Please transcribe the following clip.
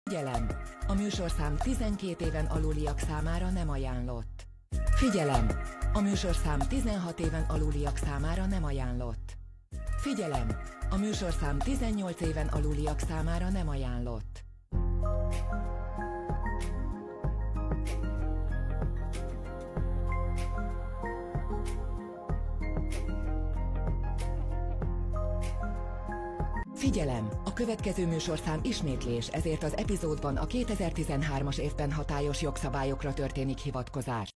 Figyelem! A műsorszám 12 éven aluliak számára nem ajánlott. Figyelem! A műsorszám 16 éven aluliak számára nem ajánlott. Figyelem! A műsorszám 18 éven aluliak számára nem ajánlott. Figyelem! A következő műsorszám ismétlés, ezért az epizódban a 2013-as évben hatályos jogszabályokra történik hivatkozás.